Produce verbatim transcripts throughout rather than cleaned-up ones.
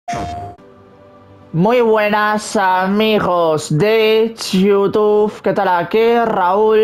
Muy buenas amigos de YouTube, ¿qué tal? Aquí Raúl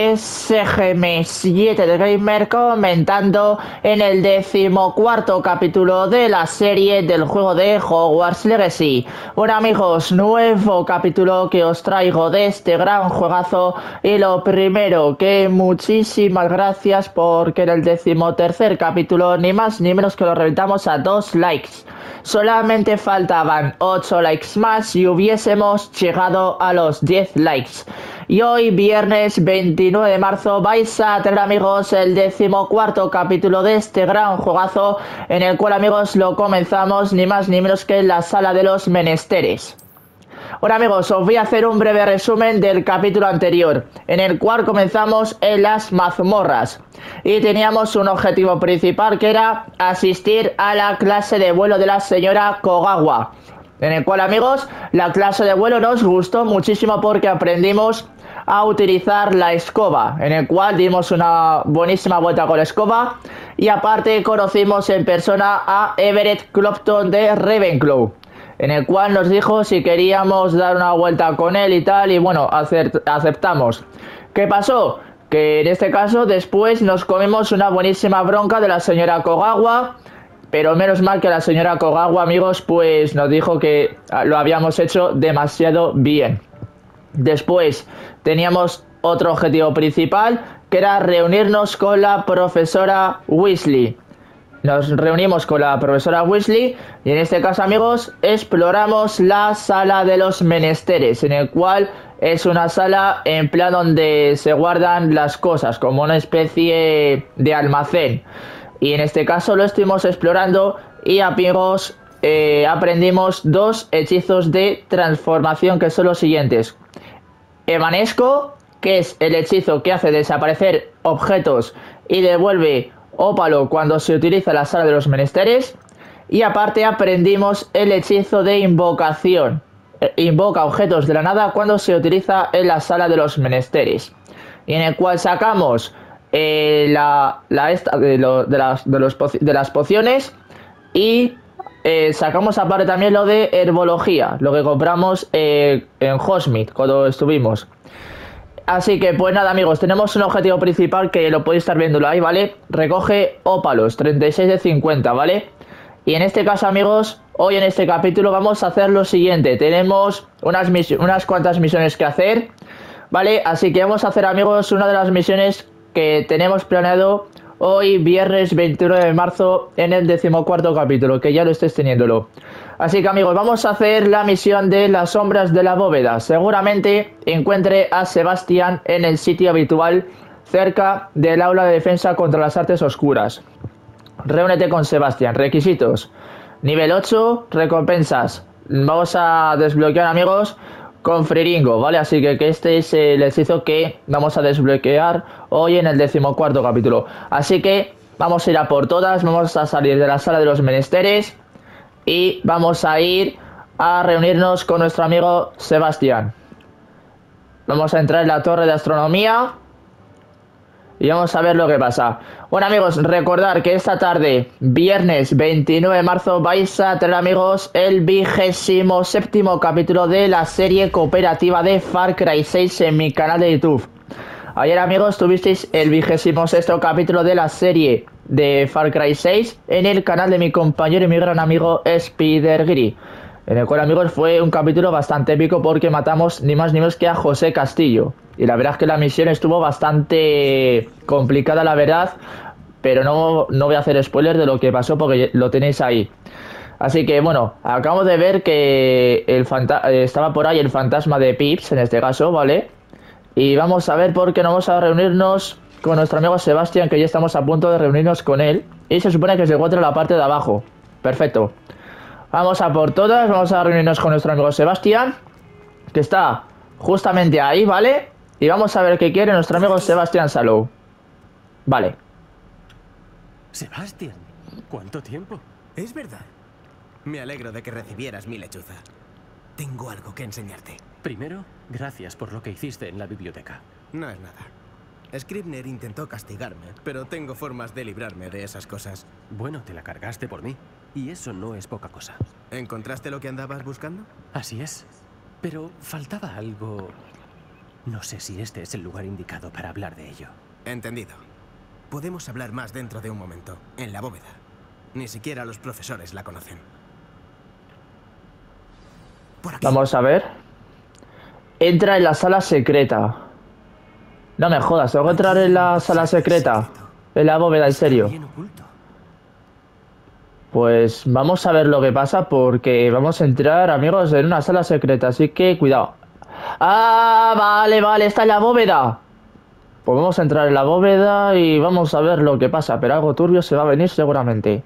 S G M siete de Gamer comentando en el decimocuarto capítulo de la serie del juego de Hogwarts Legacy. Bueno amigos, nuevo capítulo que os traigo de este gran juegazo y lo primero que muchísimas gracias porque en el decimotercer capítulo ni más ni menos que lo reventamos a dos likes. Solamente faltaban ocho likes más y hubiésemos llegado a los diez likes. Y hoy, viernes veintinueve de marzo, vais a tener, amigos, el decimocuarto capítulo de este gran juegazo, en el cual, amigos, lo comenzamos ni más ni menos que en la sala de los menesteres. Bueno amigos, os voy a hacer un breve resumen del capítulo anterior, en el cual comenzamos en las mazmorras y teníamos un objetivo principal que era asistir a la clase de vuelo de la señora Kogawa, en el cual, amigos, la clase de vuelo nos gustó muchísimo porque aprendimos a utilizar la escoba, en el cual dimos una buenísima vuelta con la escoba y aparte conocimos en persona a Everett Clopton de Ravenclaw, en el cual nos dijo si queríamos dar una vuelta con él y tal, y bueno, aceptamos. ¿Qué pasó? Que en este caso después nos comimos una buenísima bronca de la señora Kogawa, pero menos mal que la señora Kogawa, amigos, pues nos dijo que lo habíamos hecho demasiado bien. Después teníamos otro objetivo principal, que era reunirnos con la profesora Weasley. Nos reunimos con la profesora Weasley y en este caso, amigos, exploramos la sala de los menesteres, en el cual es una sala en plan donde se guardan las cosas, como una especie de almacén. Y en este caso lo estuvimos explorando y, amigos, eh, aprendimos dos hechizos de transformación que son los siguientes. Evanesco, que es el hechizo que hace desaparecer objetos y devuelve ópalo cuando se utiliza en la sala de los menesteres. Y aparte aprendimos el hechizo de invocación. Invoca objetos de la nada cuando se utiliza en la sala de los menesteres. Y en el cual sacamos eh, la, la esta de, lo, de, las, de, los, de las pociones. Y eh, sacamos aparte también lo de herbología, lo que compramos eh, en Hogsmeade cuando estuvimos. Así que pues nada, amigos, tenemos un objetivo principal que lo podéis estar viéndolo ahí, ¿vale? Recoge ópalos, treinta y seis de cincuenta, ¿vale? Y en este caso, amigos, hoy en este capítulo vamos a hacer lo siguiente. Tenemos unas, unas cuantas misiones que hacer, ¿vale? Así que vamos a hacer, amigos, una de las misiones que tenemos planeado hoy, viernes veintinueve de marzo, en el decimocuarto capítulo, que ya lo estáis teniéndolo. Así que, amigos, vamos a hacer la misión de las sombras de la bóveda. Seguramente encuentre a Sebastián en el sitio habitual, cerca del aula de defensa contra las artes oscuras. Reúnete con Sebastián. Requisitos: nivel ocho, recompensas. Vamos a desbloquear, amigos, con Friringo, ¿vale? Así que, que este es el hechizo que vamos a desbloquear hoy en el decimocuarto capítulo. Así que vamos a ir a por todas, vamos a salir de la sala de los menesteres y vamos a ir a reunirnos con nuestro amigo Sebastián. Vamos a entrar en la torre de astronomía y vamos a ver lo que pasa. Bueno, amigos, recordar que esta tarde, viernes veintinueve de marzo, vais a tener, amigos, el vigésimo séptimo capítulo de la serie cooperativa de Far Cry seis en mi canal de YouTube. Ayer, amigos, tuvisteis el vigésimo sexto capítulo de la serie de Far Cry seis en el canal de mi compañero y mi gran amigo Spidergiri, en el cual, amigos, fue un capítulo bastante épico porque matamos ni más ni menos que a José Castillo. Y la verdad es que la misión estuvo bastante complicada, la verdad, pero no, no voy a hacer spoiler de lo que pasó porque lo tenéis ahí. Así que, bueno, acabamos de ver que el fanta estaba por ahí el fantasma de Pips, en este caso, ¿vale? Y vamos a ver por qué no vamos a reunirnos con nuestro amigo Sebastián, que ya estamos a punto de reunirnos con él. Y se supone que se encuentra en la parte de abajo. Perfecto. Vamos a por todas, vamos a reunirnos con nuestro amigo Sebastián, que está justamente ahí, ¿vale? Y vamos a ver qué quiere nuestro amigo Sebastián Salou. Vale. Sebastián, ¿cuánto tiempo? Es verdad. Me alegro de que recibieras mi lechuza. Tengo algo que enseñarte. Primero, gracias por lo que hiciste en la biblioteca. No es nada. Scribner intentó castigarme, pero tengo formas de librarme de esas cosas. Bueno, te la cargaste por mí. Y eso no es poca cosa. ¿Encontraste lo que andabas buscando? Así es. Pero faltaba algo... No sé si este es el lugar indicado para hablar de ello. Entendido. Podemos hablar más dentro de un momento, en la bóveda. Ni siquiera los profesores la conocen. Por aquí. Vamos a ver. Entra en la sala secreta. No me jodas, tengo que entrar en la sala secreta. En la bóveda, en serio. Bien oculto. Pues vamos a ver lo que pasa porque vamos a entrar, amigos, en una sala secreta, así que cuidado. ¡Ah! Vale, vale, está en la bóveda. Pues vamos a entrar en la bóveda y vamos a ver lo que pasa, pero algo turbio se va a venir seguramente.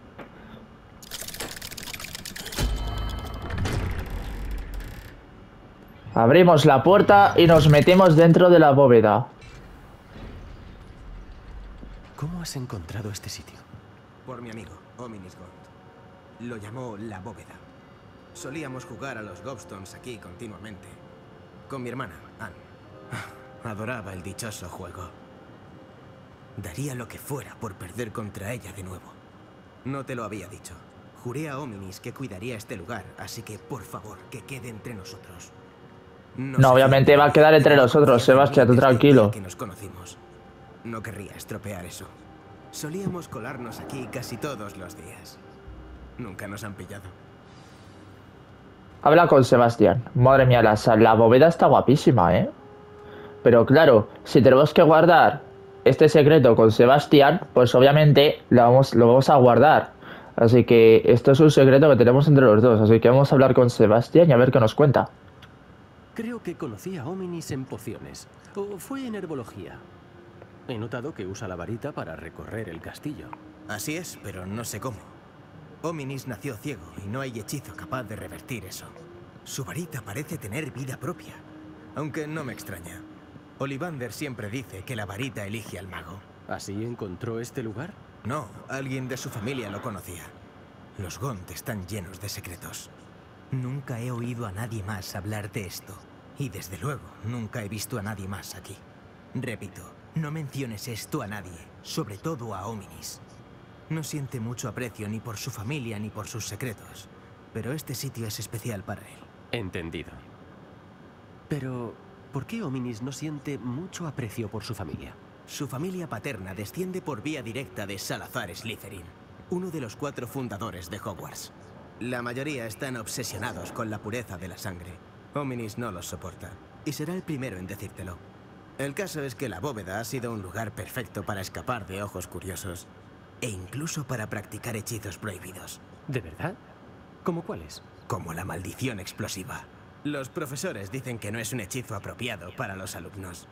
Abrimos la puerta y nos metemos dentro de la bóveda. ¿Cómo has encontrado este sitio? Por mi amigo, Ominis Gond. Lo llamó la bóveda. Solíamos jugar a los Gobstones aquí continuamente. Con mi hermana, Anne. Adoraba el dichoso juego. Daría lo que fuera por perder contra ella de nuevo. No te lo había dicho. Juré a Ominis que cuidaría este lugar, así que, por favor, que quede entre nosotros. No, no obviamente va a quedar entre nosotros, Sebastián, tú tranquilo. Que nos conocimos. No querría estropear eso. Solíamos colarnos aquí casi todos los días. Nunca nos han pillado. Habla con Sebastián. Madre mía, la, la bóveda está guapísima, ¿eh? Pero claro, si tenemos que guardar este secreto con Sebastián, pues obviamente lo vamos, lo vamos a guardar. Así que esto es un secreto que tenemos entre los dos. Así que vamos a hablar con Sebastián y a ver qué nos cuenta. Creo que conocí a Ominis en pociones. O fue en herbología. He notado que usa la varita para recorrer el castillo. Así es, pero no sé cómo. Ominis nació ciego y no hay hechizo capaz de revertir eso. Su varita parece tener vida propia. Aunque no me extraña. Ollivander siempre dice que la varita elige al mago. ¿Así encontró este lugar? No, alguien de su familia lo conocía. Los Gond están llenos de secretos. Nunca he oído a nadie más hablar de esto. Y desde luego, nunca he visto a nadie más aquí. Repito, no menciones esto a nadie, sobre todo a Ominis. No siente mucho aprecio ni por su familia ni por sus secretos. Pero este sitio es especial para él. Entendido. Pero, ¿por qué Ominis no siente mucho aprecio por su familia? Su familia paterna desciende por vía directa de Salazar Slytherin, uno de los cuatro fundadores de Hogwarts. La mayoría están obsesionados con la pureza de la sangre. Ominis no los soporta, y será el primero en decírtelo. El caso es que la bóveda ha sido un lugar perfecto para escapar de ojos curiosos, e incluso para practicar hechizos prohibidos. ¿De verdad? ¿Cómo cuáles? Como la maldición explosiva. Los profesores dicen que no es un hechizo apropiado para los alumnos.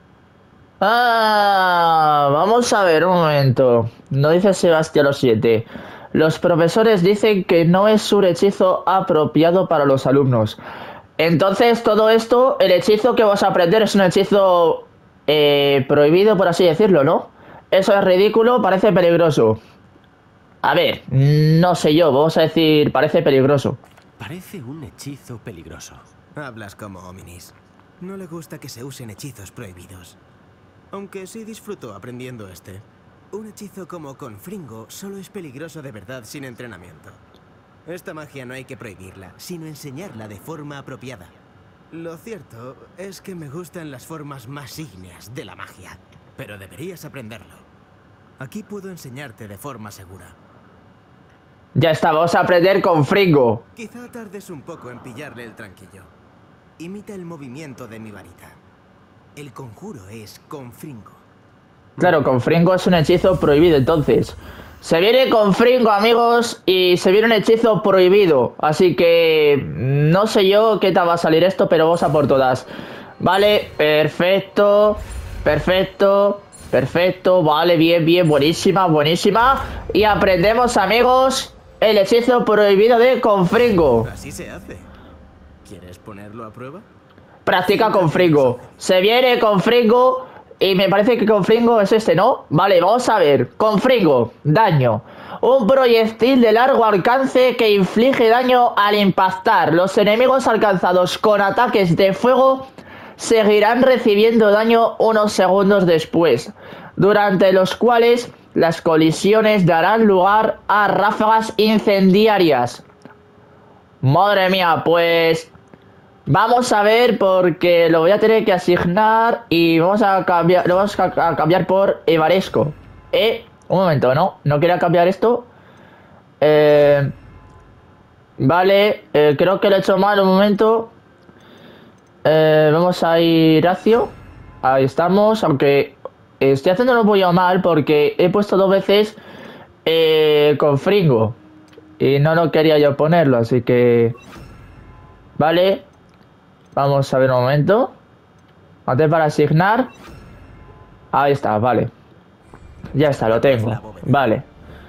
Ah, vamos a ver un momento. No dice Sebastián los siete. Los profesores dicen que no es un hechizo apropiado para los alumnos. Entonces, todo esto, el hechizo que vas a aprender es un hechizo eh, prohibido, por así decirlo, ¿no? Eso es ridículo, parece peligroso. A ver, no sé yo, vamos a decir, parece peligroso. Parece un hechizo peligroso. Hablas como Ominis. No le gusta que se usen hechizos prohibidos. Aunque sí disfruto aprendiendo este. Un hechizo como Confringo solo es peligroso de verdad sin entrenamiento. Esta magia no hay que prohibirla, sino enseñarla de forma apropiada. Lo cierto es que me gustan las formas más ígneas de la magia, pero deberías aprenderlo. Aquí puedo enseñarte de forma segura. Ya está, vamos a aprender Confringo. Quizá tardes un poco en pillarle el tranquillo. Imita el movimiento de mi varita. El conjuro es Confringo. Claro, Confringo es un hechizo prohibido, entonces. Se viene Confringo, amigos, y se viene un hechizo prohibido. Así que no sé yo qué tal va a salir esto, pero vamos a por todas. Vale, perfecto, perfecto, perfecto. Vale, bien, bien, buenísima, buenísima. Y aprendemos, amigos, el hechizo prohibido de Confringo. Así se hace. ¿Quieres ponerlo a prueba? Practica Confringo. Se viene Confringo. Y me parece que Confringo es este, ¿no? Vale, vamos a ver. Confringo, daño. Un proyectil de largo alcance que inflige daño al impactar. Los enemigos alcanzados con ataques de fuego seguirán recibiendo daño unos segundos después, durante los cuales las colisiones darán lugar a ráfagas incendiarias. Madre mía, pues... Vamos a ver porque lo voy a tener que asignar y vamos a cambiar, lo vamos a, a cambiar por Evaresco. Eh, un momento, ¿no? No quería cambiar esto. Eh, vale, eh, creo que lo he hecho mal un momento. Eh, vamos a ir Racio. Ahí estamos, aunque estoy haciéndolo un poquito mal porque he puesto dos veces eh, con Fringo. Y no lo quería yo ponerlo, así que... Vale. Vamos a ver un momento. Antes para asignar. Ahí está, vale. Ya está, lo tengo. Vale.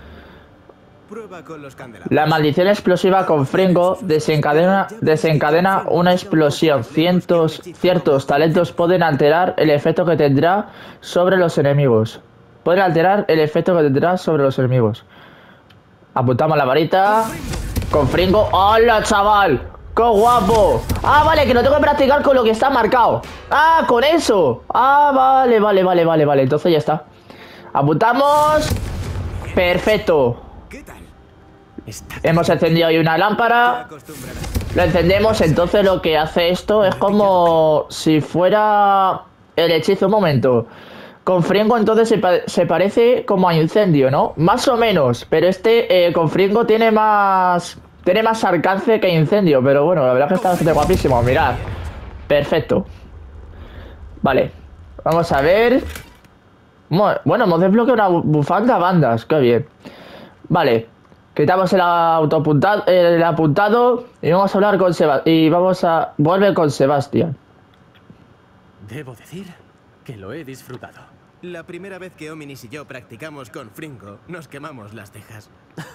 Prueba con los candelabros. La maldición explosiva con Fringo desencadena, desencadena una explosión. Cientos, ciertos talentos pueden alterar el efecto que tendrá sobre los enemigos. Pueden alterar el efecto que tendrá sobre los enemigos. Apuntamos la varita. Con Fringo. ¡Hola, chaval! ¡Qué guapo! Ah, vale, que lo tengo que practicar con lo que está marcado. Ah, con eso. Ah, vale, vale, vale, vale, vale. Entonces ya está. Apuntamos. Perfecto. ¿Qué tal? Hemos encendido ahí una lámpara. Lo encendemos, entonces lo que hace esto es como si fuera el hechizo. Un momento. Con Fringo entonces se, pa se parece como a incendio, ¿no? Más o menos. Pero este eh, con Fringo tiene más... Tiene más alcance que incendio, pero bueno, la verdad es que está bastante guapísimo, mirad. Perfecto. Vale, vamos a ver. Bueno, hemos desbloqueado una bufanda bandas, qué bien. Vale, quitamos el autoapuntado, el apuntado y vamos a hablar con Sebastián. Y vamos a... Vuelve con Sebastián. Debo decir que lo he disfrutado. La primera vez que Ominis y yo practicamos con Fringo, nos quemamos las cejas.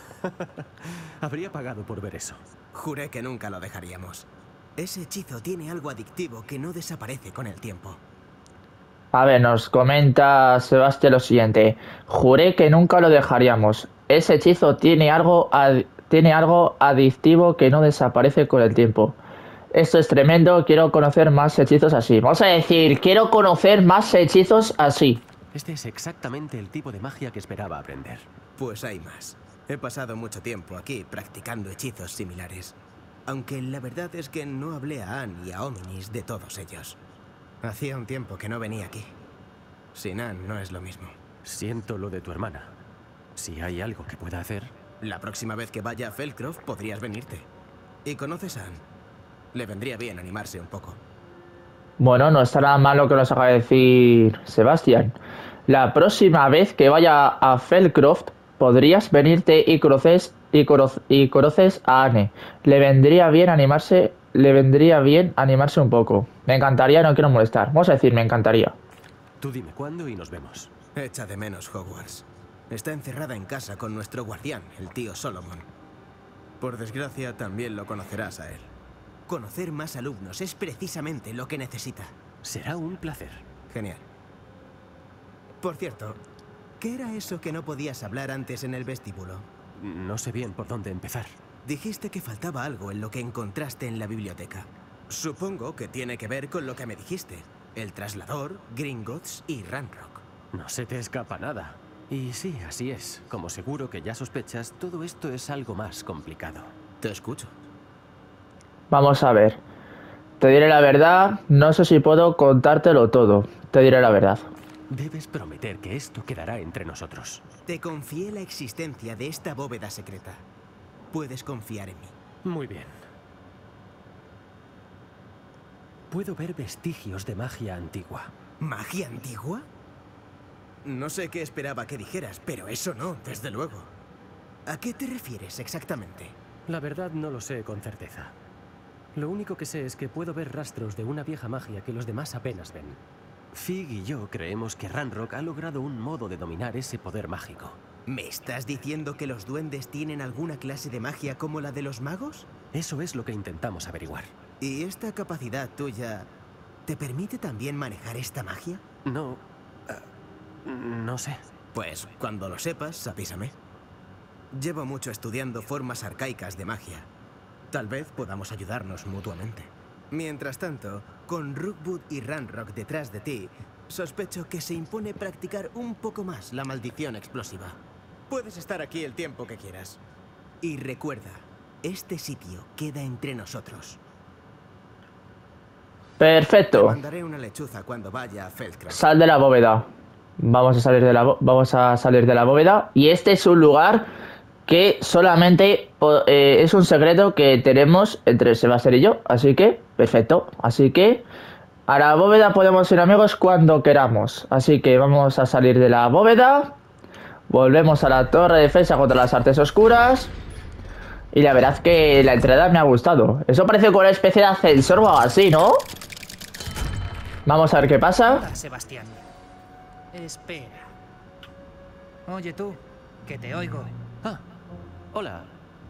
Habría pagado por ver eso. Juré que nunca lo dejaríamos. Ese hechizo tiene algo adictivo que no desaparece con el tiempo. A ver, nos comenta Sebastián lo siguiente. Juré que nunca lo dejaríamos. Ese hechizo tiene algo, ad tiene algo adictivo que no desaparece con el tiempo. Esto es tremendo, quiero conocer más hechizos así. Vamos a decir, quiero conocer más hechizos así. Este es exactamente el tipo de magia que esperaba aprender. Pues hay más. He pasado mucho tiempo aquí practicando hechizos similares. Aunque la verdad es que no hablé a Anne y a Ominis de todos ellos. Hacía un tiempo que no venía aquí. Sin Anne no es lo mismo. Siento lo de tu hermana. Si hay algo que pueda hacer... La próxima vez que vaya a Feldcroft podrías venirte. Y conoces a Anne. Le vendría bien animarse un poco. Bueno, no está nada mal lo que nos acaba de decir Sebastián. La próxima vez que vaya a Feldcroft, podrías venirte y conoces, y, conoces, y conoces a Anne. Le vendría bien animarse, le vendría bien animarse un poco. Me encantaría, no quiero molestar. Vamos a decir, me encantaría. Tú dime cuándo y nos vemos. Echa de menos Hogwarts. Está encerrada en casa con nuestro guardián, el tío Solomon. Por desgracia, también lo conocerás a él. Conocer más alumnos es precisamente lo que necesita. Será un placer. Genial. Por cierto, ¿qué era eso que no podías hablar antes en el vestíbulo? No sé bien por dónde empezar. Dijiste que faltaba algo en lo que encontraste en la biblioteca. Supongo que tiene que ver con lo que me dijiste. El Traslador, Gringotts y Ranrock. No se te escapa nada. Y sí, así es. Como seguro que ya sospechas, todo esto es algo más complicado. Te escucho. Vamos a ver. Te diré la verdad, no sé si puedo contártelo todo. Te diré la verdad. Debes prometer que esto quedará entre nosotros. Te confié la existencia de esta bóveda secreta. Puedes confiar en mí. Muy bien. Puedo ver vestigios de magia antigua. ¿Magia antigua? No sé qué esperaba que dijeras, pero eso no, desde luego. ¿A qué te refieres exactamente? La verdad no lo sé con certeza. Lo único que sé es que puedo ver rastros de una vieja magia que los demás apenas ven. Fig y yo creemos que Ranrock ha logrado un modo de dominar ese poder mágico. ¿Me estás diciendo que los duendes tienen alguna clase de magia como la de los magos? Eso es lo que intentamos averiguar. ¿Y esta capacidad tuya te permite también manejar esta magia? No... Uh, no sé. Pues cuando lo sepas, avísame. Llevo mucho estudiando formas arcaicas de magia. Tal vez podamos ayudarnos mutuamente. Mientras tanto, con Rookwood y Ranrock detrás de ti, Sospecho que se impone practicar un poco más la maldición explosiva. Puedes estar aquí el tiempo que quieras. Y recuerda, este sitio queda entre nosotros. Perfecto. Te mandaré una lechuza cuando vaya a Feldcraft. Sal de la bóveda. Vamos a salir de la vamos a salir de la bóveda. Y este es un lugar que solamente eh, es un secreto que tenemos entre Sebastián y yo. Así que, perfecto. Así que a la bóveda podemos ir, amigos, cuando queramos. Así que vamos a salir de la bóveda. Volvemos a la torre de defensa contra las artes oscuras. Y la verdad es que la entrada me ha gustado. Eso parece como una especie de ascensor o algo así, ¿no? Vamos a ver qué pasa. Hola, Sebastián. Espera. Oye tú, que te oigo. Ah, hola.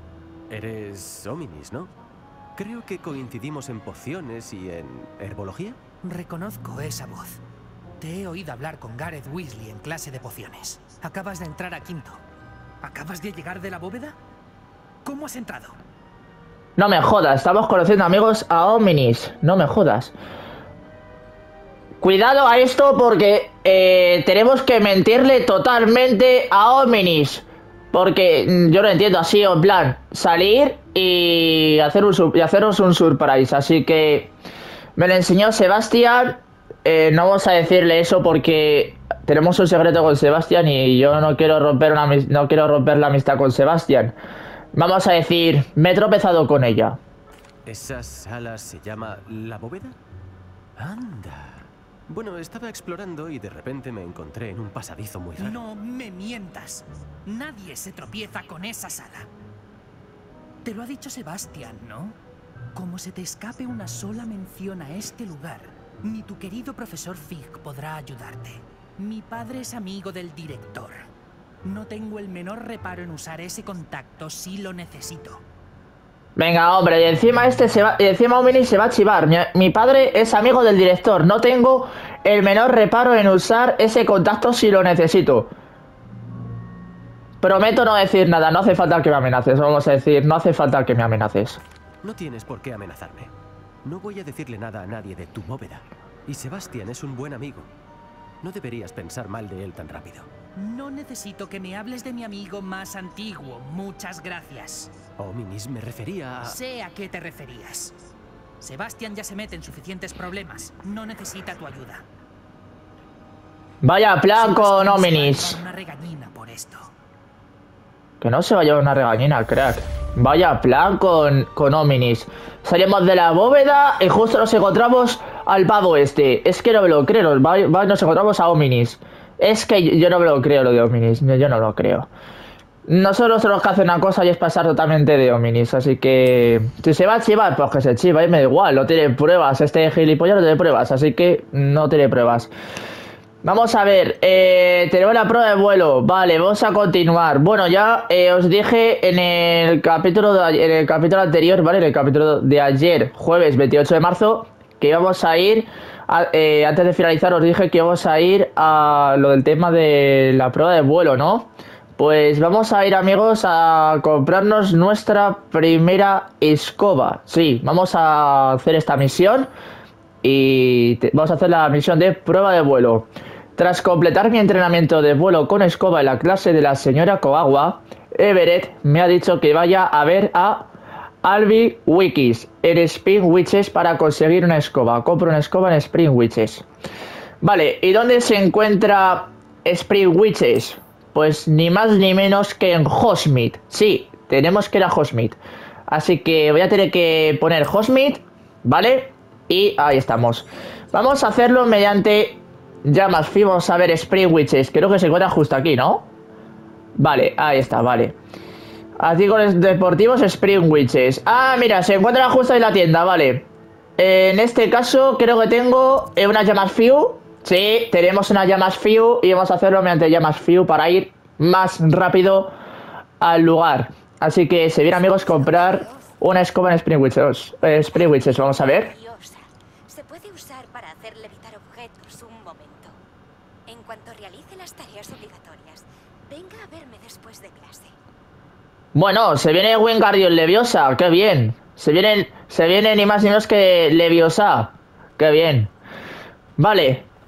Eres Hominis, ¿no? Creo que coincidimos en pociones y en herbología. Reconozco esa voz. Te he oído hablar con Gareth Weasley en clase de pociones. Acabas de entrar a quinto. ¿Acabas de llegar de la bóveda? ¿Cómo has entrado? No me jodas, estamos conociendo, amigos, a Hominis. No me jodas. Cuidado a esto porque eh, tenemos que mentirle totalmente a Hominis. Porque mm, yo lo entiendo así, en plan, salir y, hacer un, y haceros un surprise. Así que me lo enseñó Sebastián. Eh, no vamos a decirle eso porque tenemos un secreto con Sebastián y yo no quiero romper, una, no quiero romper la amistad con Sebastián. Vamos a decir, me he tropezado con ella. ¿Esa sala se llama la bóveda? Anda. Bueno, estaba explorando y de repente me encontré en un pasadizo muy raro. No me mientas. Nadie se tropieza con esa sala. Te lo ha dicho Sebastián, ¿no? Como se te escape una sola mención a este lugar, ni tu querido profesor Fig podrá ayudarte. Mi padre es amigo del director. No tengo el menor reparo en usar ese contacto si lo necesito. Venga, hombre, y encima este se va, y encima Hominis se va a chivar. Mi, mi padre es amigo del director. No tengo el menor reparo en usar ese contacto si lo necesito. Prometo no decir nada. No hace falta que me amenaces. Vamos a decir, no hace falta que me amenaces. No tienes por qué amenazarme. No voy a decirle nada a nadie de tu bóveda. Y Sebastián es un buen amigo. No deberías pensar mal de él tan rápido. No necesito que me hables de mi amigo más antiguo. Muchas gracias. Hominis, me refería a... Sé a qué te referías. Sebastián ya se mete en suficientes problemas. No necesita tu ayuda. Vaya plan con Sebastián Hominis. se va a llevar una regañina por esto. Que no se va a llevar una regañina, crack. Vaya plan con, con Hominis. Salimos de la bóveda y justo nos encontramos al pavo este. Es que no me lo creo. Va, va, nos encontramos a Hominis. Es que yo no me lo creo lo de Hominis. Yo, yo no lo creo. Nosotros tenemos que hacer una cosa y es pasar totalmente de Hominis. Así que si se va a chivar, pues que se chiva. Y me da igual, no tiene pruebas. Este gilipollas no tiene pruebas. Así que no tiene pruebas. Vamos a ver, eh, tenemos la prueba de vuelo. Vale, vamos a continuar. Bueno, ya eh, os dije en el capítulo de, en el capítulo anterior, ¿vale? En el capítulo de ayer, jueves veintiocho de marzo, que íbamos a ir a, eh, antes de finalizar os dije que íbamos a ir a lo del tema de la prueba de vuelo, ¿no? Pues vamos a ir, amigos, a comprarnos nuestra primera escoba. Sí, vamos a hacer esta misión y te, vamos a hacer la misión de prueba de vuelo. Tras completar mi entrenamiento de vuelo con escoba en la clase de la señora Kogawa, Everett me ha dicho que vaya a ver a Albi Wikis en Spring Witches para conseguir una escoba. Compro una escoba en Spring Witches. Vale, ¿y dónde se encuentra Spring Witches? Pues ni más ni menos que en Hogsmeade. Sí, tenemos que ir a Hogsmeade. Así que voy a tener que poner Hogsmeade, ¿vale? Y ahí estamos. Vamos a hacerlo mediante llamas. Vamos a ver Spring Witches. Creo que se encuentra justo aquí, ¿no? Vale, ahí está, vale. Artículos deportivos Spring Witches. Ah, mira, se encuentra justo en la tienda, vale. En este caso creo que tengo unas llamas Few. Sí, tenemos unas llamas Few y vamos a hacerlo mediante llamas Few para ir más rápido al lugar. Así que se viene, amigos, comprar una escoba en Spring Witches. Eh, Spring Witches, vamos a ver. Se puede usar para hacer levitar objetos un momento. En cuanto realice las tareas obligatorias, venga a verme después de clase. Bueno, se viene Wingardium Leviosa, qué bien. Se viene, se viene ni más ni menos que Leviosa, qué bien. Vale,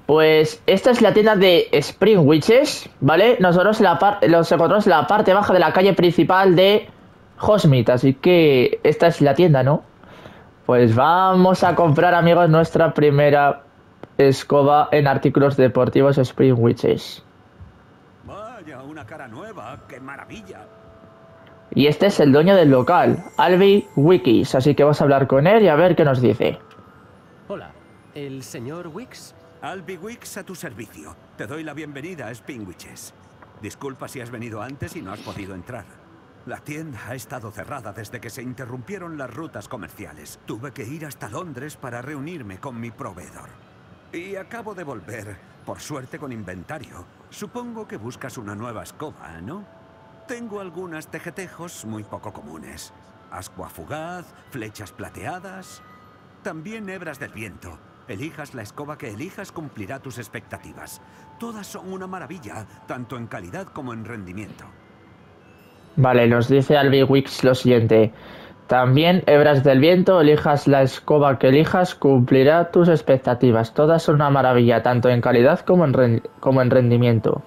Pues esta es la tienda de Spring Witches, ¿vale? Nosotros la par los encontramos en la parte baja de la calle principal de Hogsmeade, así que esta es la tienda, ¿no? Pues vamos a comprar, amigos, nuestra primera escoba en artículos deportivos Spring Witches. Vaya, una cara nueva, qué maravilla. Y este es el dueño del local, Albi Wikis, así que vamos a hablar con él y a ver qué nos dice. Hola, ¿el señor Wicks? Albi Wicks a tu servicio. Te doy la bienvenida a Spring Witches. Disculpa si has venido antes y no has podido entrar. La tienda ha estado cerrada desde que se interrumpieron las rutas comerciales. Tuve que ir hasta Londres para reunirme con mi proveedor. Y acabo de volver, por suerte con inventario. Supongo que buscas una nueva escoba, ¿no? Tengo algunas tejetejos muy poco comunes. Ascua fugaz, flechas plateadas... También hebras del viento. Elijas la escoba que elijas, cumplirá tus expectativas. Todas son una maravilla, tanto en calidad como en rendimiento. Vale, nos dice Albi Wicks lo siguiente. También hebras del viento, elijas la escoba que elijas, cumplirá tus expectativas. Todas son una maravilla, tanto en calidad como en, como en rendimiento.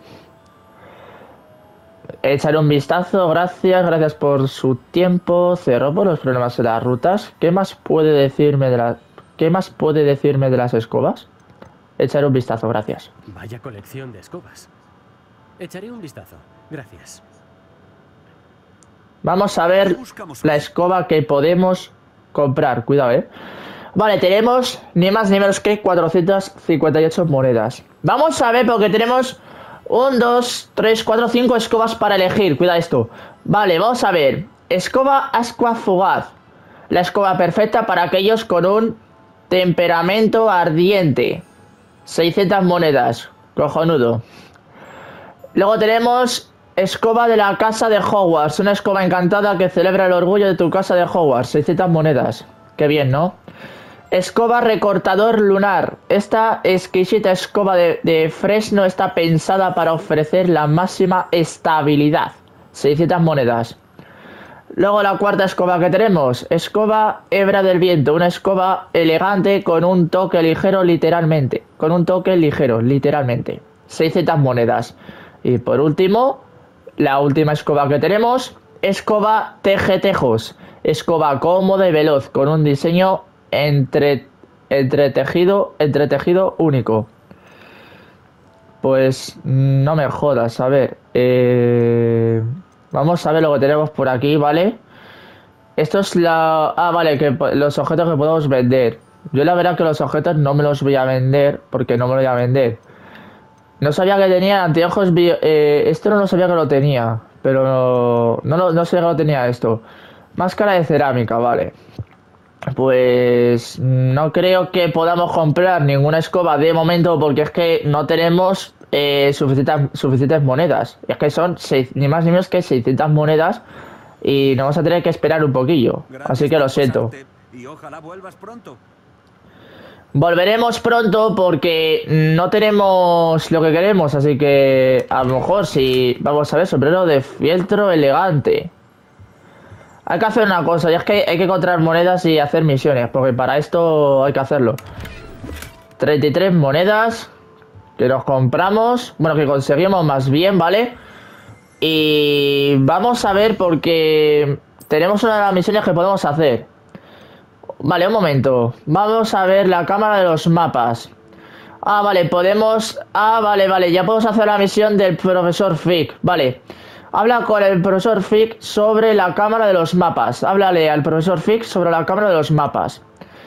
Echaré un vistazo, gracias, gracias por su tiempo. Cerró por los problemas de las rutas. ¿Qué más puede decirme de la, qué más puede decirme de las escobas? Echaré un vistazo, gracias. Vaya colección de escobas. Echaré un vistazo, gracias. Vamos a ver la escoba que podemos comprar. Cuidado, eh. Vale, tenemos ni más ni menos que cuatrocientas cincuenta y ocho monedas. Vamos a ver porque tenemos un, dos, tres, cuatro, cinco escobas para elegir. Cuida esto. Vale, vamos a ver. Escoba Ascua Fugaz. La escoba perfecta para aquellos con un temperamento ardiente. seiscientas monedas. Cojonudo. Luego tenemos escoba de la casa de Hogwarts. Una escoba encantada que celebra el orgullo de tu casa de Hogwarts. seiscientas monedas. Qué bien, ¿no? Escoba recortador lunar. Esta exquisita escoba de, de fresno está pensada para ofrecer la máxima estabilidad. seiscientas monedas. Luego la cuarta escoba que tenemos. Escoba hebra del viento. Una escoba elegante con un toque ligero literalmente. Con un toque ligero, literalmente. seiscientas monedas. Y por último, la última escoba que tenemos. Escoba tejetejos. Escoba cómoda y veloz con un diseño entre, entretejido, entretejido único. Pues no me jodas, a ver. Eh, vamos a ver lo que tenemos por aquí, ¿vale? Esto es la... Ah, vale, que los objetos que podemos vender. Yo la verdad que los objetos no me los voy a vender porque no me los voy a vender. No sabía que tenía anteojos... Eh, esto no lo sabía que lo tenía. Pero no, no, no sabía que lo tenía esto. Máscara de cerámica, vale. Pues no creo que podamos comprar ninguna escoba de momento porque es que no tenemos eh, suficientes, suficientes monedas. Es que son seis, ni más ni menos que seiscientas monedas y nos vamos a tener que esperar un poquillo. Así que lo siento. Y ojalá vuelvas pronto. Volveremos pronto porque no tenemos lo que queremos, así que a lo mejor si... Vamos a ver, sombrero de fieltro elegante. Hay que hacer una cosa, y es que hay que encontrar monedas y hacer misiones, porque para esto hay que hacerlo. treinta y tres monedas que nos compramos, bueno, que conseguimos más bien, ¿vale? Y vamos a ver porque tenemos una de las misiones que podemos hacer. Vale, un momento. Vamos a ver la cámara de los mapas. Ah, vale, podemos... Ah, vale, vale, ya podemos hacer la misión del profesor Fig. Vale. Habla con el profesor Fig sobre la cámara de los mapas. Háblale al profesor Fig sobre la cámara de los mapas.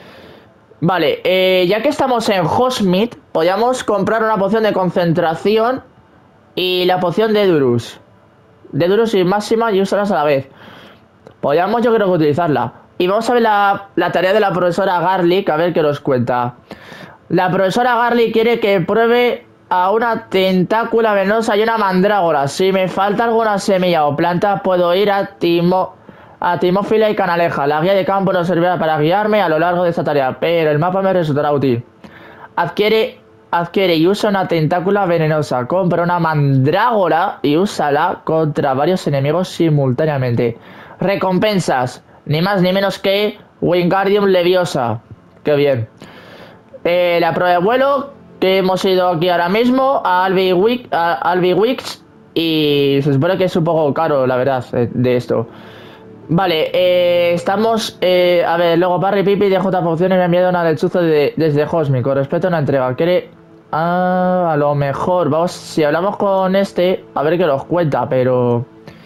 Vale, eh, ya que estamos en Hogsmeade, podríamos comprar una poción de concentración y la poción de Durus. De Durus y máxima y usarlas a la vez. Podríamos, yo creo que utilizarla. Y vamos a ver la, la tarea de la profesora Garlic, a ver qué nos cuenta. La profesora Garlic quiere que pruebe a una tentácula venenosa y una mandrágora. Si me falta alguna semilla o planta, puedo ir a Timo, a Timófila y Canaleja. La guía de campo nos servirá para guiarme a lo largo de esta tarea, pero el mapa me resultará útil. Adquiere, adquiere y usa una tentácula venenosa. Compra una mandrágora y úsala contra varios enemigos simultáneamente. Recompensas. Ni más ni menos que Wingardium Leviosa. Qué bien. Eh, la prueba de vuelo que hemos ido aquí ahora mismo a Albi Wick, a Albi Wicks, y se supone que es un poco caro, la verdad, de esto. Vale, eh, estamos... Eh, a ver, luego Parry Pipi de J Pociones me ha enviado una lechuza de, desde Hosmi con respecto a una entrega. ¿Quiere...? Ah, a lo mejor, vamos, si hablamos con este, a ver qué nos cuenta, pero...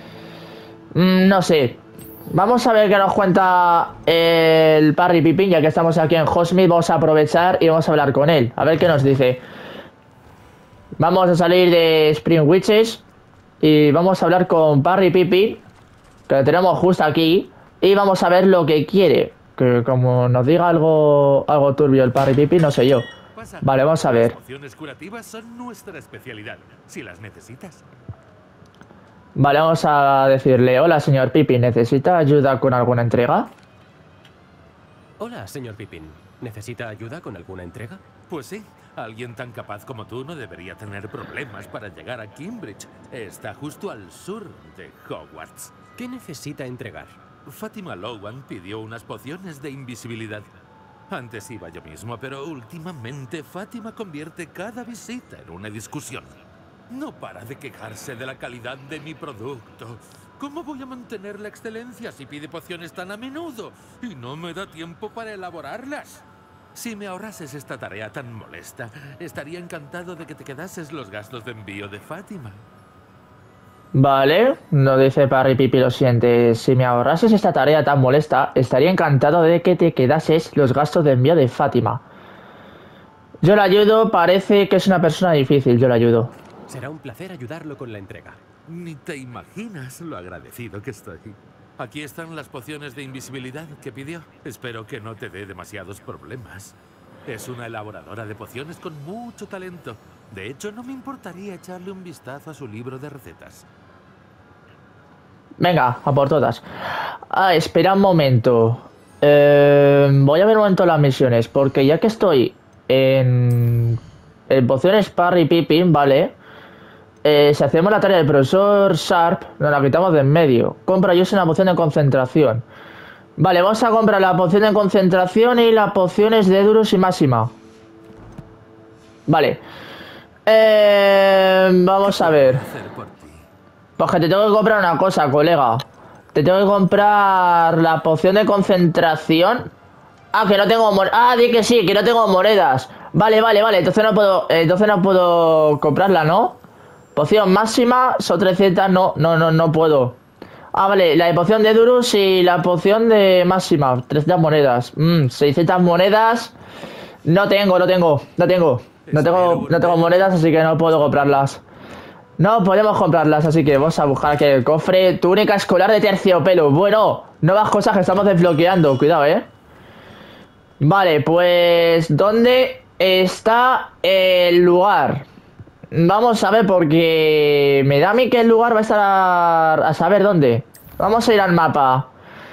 Mm, no sé. Vamos a ver qué nos cuenta el Parry Pipi, ya que estamos aquí en Hosmi. Vamos a aprovechar y vamos a hablar con él, a ver qué nos dice. Vamos a salir de Spring Witches y vamos a hablar con Parry Pipi, que lo tenemos justo aquí, y vamos a ver lo que quiere. Que como nos diga algo algo turbio el Parry Pipi, no sé yo. Vale, vamos a ver. Las pociones curativas son nuestra especialidad, si las necesitas. Vale, vamos a decirle: hola, señor Pipi, ¿necesita ayuda con alguna entrega? Hola, señor Pippin. ¿Necesita ayuda con alguna entrega? Pues sí, alguien tan capaz como tú no debería tener problemas para llegar a Cambridge. Está justo al sur de Hogwarts. ¿Qué necesita entregar? Fátima Lowan pidió unas pociones de invisibilidad. Antes iba yo mismo, pero últimamente Fátima convierte cada visita en una discusión. No para de quejarse de la calidad de mi producto. ¿Cómo voy a mantener la excelencia si pide pociones tan a menudo y no me da tiempo para elaborarlas? Si me ahorrases esta tarea tan molesta, estaría encantado de que te quedases los gastos de envío de Fátima. Vale, no dice Parry Pipi lo siguiente: si me ahorrases esta tarea tan molesta, estaría encantado de que te quedases los gastos de envío de Fátima. Yo le ayudo, parece que es una persona difícil, yo le ayudo. Será un placer ayudarlo con la entrega. Ni te imaginas lo agradecido que estoy. Aquí están las pociones de invisibilidad que pidió. Espero que no te dé demasiados problemas. Es una elaboradora de pociones con mucho talento. De hecho, no me importaría echarle un vistazo a su libro de recetas. Venga, a por todas. Ah, espera un momento. Eh, voy a ver un momento las misiones, porque ya que estoy en, en pociones Parry Pippin, ¿vale? Eh, si hacemos la tarea del profesor Sharp, nos la quitamos de en medio. Compra yo una poción de concentración. Vale, vamos a comprar la poción de concentración y las pociones de Durus y Máxima. Vale. Eh, vamos a ver. Pues que te tengo que comprar una cosa, colega. Te tengo que comprar la poción de concentración. Ah, que no tengo monedas. Ah, di que sí, que no tengo monedas. Vale, vale, vale. Entonces no puedo, eh, entonces no puedo comprarla, ¿no? Poción máxima, son trescientas. No, no, no, no puedo. Ah, vale, la de poción de Durus y la poción de máxima, trescientas monedas. Mmm, seiscientas monedas. No tengo, no tengo, no tengo. No tengo, no tengo monedas, así que no puedo comprarlas. No podemos comprarlas, así que vamos a buscar aquí el cofre. Túnica escolar de terciopelo. Bueno, nuevas cosas que estamos desbloqueando. Cuidado, eh. Vale, pues ¿dónde está el lugar? Vamos a ver, porque me da a mí que el lugar va a estar a, a saber dónde. Vamos a ir al mapa.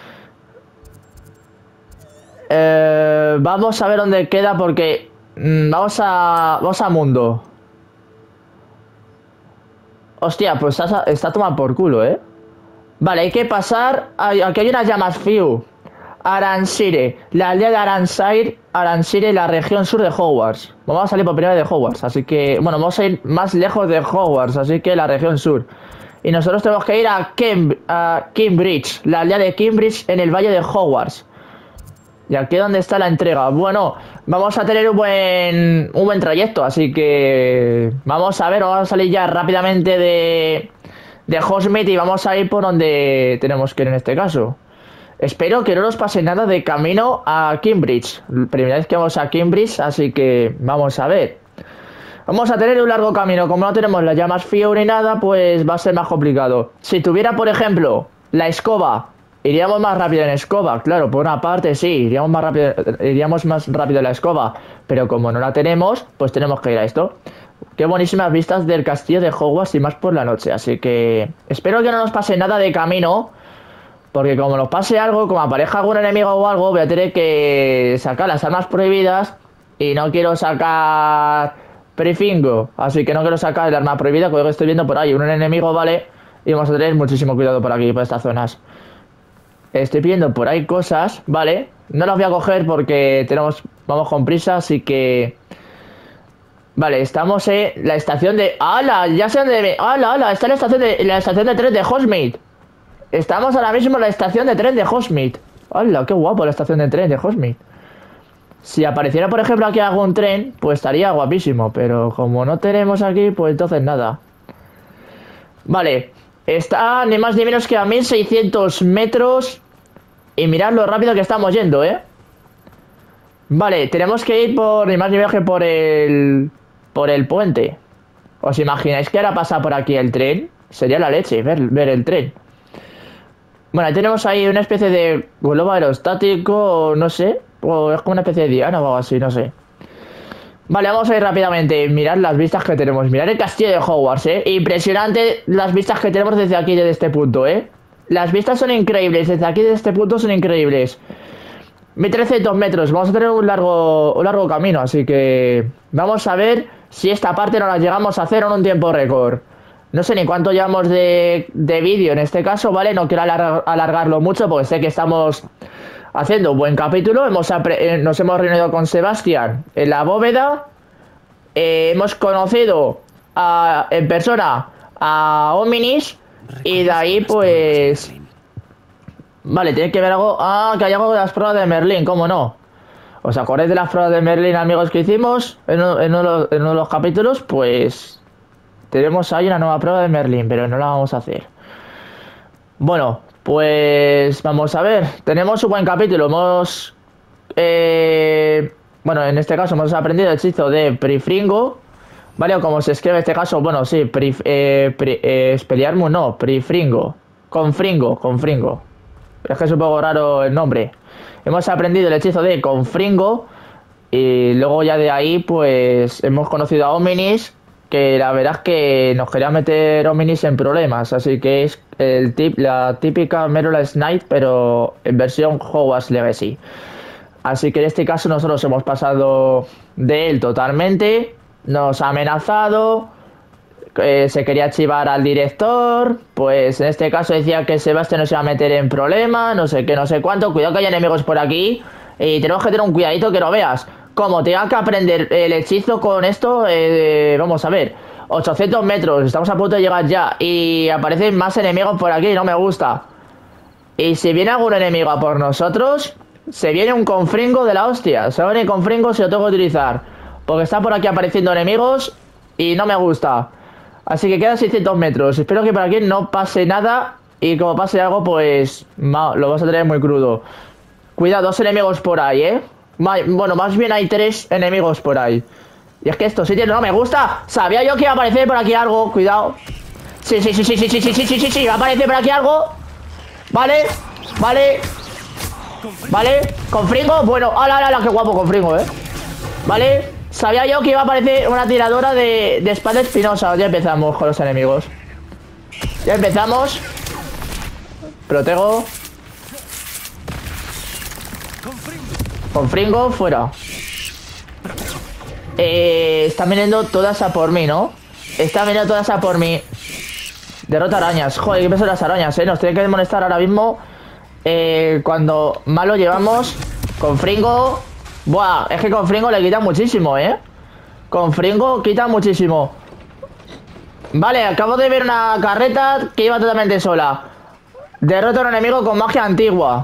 Eh, vamos a ver dónde queda, porque mm, vamos a vamos a mundo. Hostia, pues está, está tomado por culo, ¿eh? Vale, hay que pasar. Aquí hay unas llamas Fiu. Aransire, la aldea de Aransire, Aransire, la región sur de Hogwarts. Vamos a salir por primera vez de Hogwarts, así que... Bueno, vamos a ir más lejos de Hogwarts, así que la región sur. Y nosotros tenemos que ir a, Cam a Cambridge, la aldea de Cambridge en el valle de Hogwarts. ¿Y aquí dónde está la entrega? Bueno, vamos a tener un buen, un buen trayecto, así que... Vamos a ver, vamos a salir ya rápidamente de, de Hogsmeade y vamos a ir por donde tenemos que ir en este caso. Espero que no nos pase nada de camino a Cambridge. Primera vez que vamos a Cambridge, así que vamos a ver. Vamos a tener un largo camino. Como no tenemos las llamas Fiu ni nada, pues va a ser más complicado. Si tuviera, por ejemplo, la escoba, iríamos más rápido en escoba. Claro, por una parte sí, iríamos más rápido, iríamos más rápido en la escoba. Pero como no la tenemos, pues tenemos que ir a esto. Qué buenísimas vistas del castillo de Hogwarts y más por la noche. Así que espero que no nos pase nada de camino. Porque como nos pase algo, como aparezca algún enemigo o algo, voy a tener que sacar las armas prohibidas. Y no quiero sacar Perifingo. Así que no quiero sacar el arma prohibida, porque estoy viendo por ahí un enemigo, ¿vale? Y vamos a tener muchísimo cuidado por aquí, por estas zonas. Estoy viendo por ahí cosas, ¿vale? No las voy a coger porque tenemos, vamos con prisa, así que... Vale, estamos en la estación de... ¡Hala! Ya sé dónde... ¡Hala, hala! Está en la estación de, la estación de tren de Hogsmeade. Estamos ahora mismo en la estación de tren de Hogsmeade. ¡Hala! ¡Qué guapo la estación de tren de Hogsmeade! Si apareciera, por ejemplo, aquí algún tren, pues estaría guapísimo. Pero como no tenemos aquí, pues entonces nada. Vale. Está ni más ni menos que a mil seiscientos metros. Y mirad lo rápido que estamos yendo, ¿eh? Vale, tenemos que ir por ni más ni menos que por el... Por el puente. ¿Os imagináis que ahora pasa por aquí el tren? Sería la leche, ver, ver el tren. Bueno, ahí tenemos ahí una especie de globo aerostático, no sé. O es como una especie de diana o algo así, no sé. Vale, vamos a ir rápidamente. Mirad las vistas que tenemos. Mirad el castillo de Hogwarts, eh. Impresionante las vistas que tenemos desde aquí, desde este punto, eh. Las vistas son increíbles. Desde aquí, desde este punto, son increíbles. mil trescientos metros. Vamos a tener un largo, un largo camino, así que... Vamos a ver si esta parte no la llegamos a hacer en un tiempo récord. No sé ni cuánto llevamos de, de vídeo en este caso, ¿vale? No quiero alargar, alargarlo mucho porque sé que estamos haciendo un buen capítulo. Hemos eh, nos hemos reunido con Sebastián en la bóveda. Eh, hemos conocido a, en persona a Hominis. Y de ahí pues... Vale, tiene que ver algo... Ah, que hay algo de las pruebas de Merlín, ¿cómo no? ¿Os acordáis de las pruebas de Merlín, amigos, que hicimos en uno, en uno, en uno de los capítulos? Pues... Tenemos ahí una nueva prueba de Merlín, pero no la vamos a hacer. Bueno, pues... Vamos a ver. Tenemos un buen capítulo. Hemos... Eh, bueno, en este caso hemos aprendido el hechizo de Prifringo. Vale, o como se escribe en este caso, bueno, sí, pri, eh, pri, eh, Expelliarmus no, Prifringo. Confringo, Confringo. Es que es un poco raro el nombre. Hemos aprendido el hechizo de Confringo. Y luego ya de ahí, pues, hemos conocido a Hominis. Que la verdad es que nos quería meter Hominis en problemas. Así que es el tip, la típica Merula Knight, pero en versión Hogwarts Legacy. Así que en este caso nosotros hemos pasado de él totalmente. Nos ha amenazado, eh, se quería chivar al director, pues en este caso decía que Sebastián nos iba a meter en problemas, no sé qué, no sé cuánto. Cuidado que hay enemigos por aquí y tenemos que tener un cuidadito que no veas. Como tenga que aprender el hechizo con esto, eh, vamos a ver, ochocientos metros, estamos a punto de llegar ya y aparecen más enemigos por aquí, no me gusta. Y si viene algún enemigo a por nosotros, se viene un confringo de la hostia, se va a venir confringo si lo tengo que utilizar. Porque está por aquí apareciendo enemigos y no me gusta. Así que quedan seiscientos metros. Espero que por aquí no pase nada. Y como pase algo, pues ma, lo vas a tener muy crudo. Cuidado, dos enemigos por ahí, ¿eh? Ma, bueno, más bien hay tres enemigos por ahí. Y es que estos sitios no me gusta. Sabía yo que iba a aparecer por aquí algo. Cuidado. Sí, sí, sí, sí, sí, sí, sí, sí, sí, sí, sí. Va a aparecer por aquí algo. Vale, vale. Vale, Confringo. Bueno, ala, ala, ala, qué guapo Confringo, ¿eh? Vale. Sabía yo que iba a aparecer una tiradora de, de espada espinosa. Ya empezamos con los enemigos. Ya empezamos. Protego. Confringo, fuera. Eh, están viniendo todas a por mí, ¿no? Están viniendo todas a por mí. Derrota arañas. Joder, qué peso las arañas, ¿eh? Nos tienen que molestar ahora mismo. Eh, cuando más lo llevamos. Confringo. Buah, es que con Fringo le quita muchísimo, ¿eh? Con Fringo quita muchísimo. Vale, acabo de ver una carreta que iba totalmente sola. Derrota a un enemigo con magia antigua.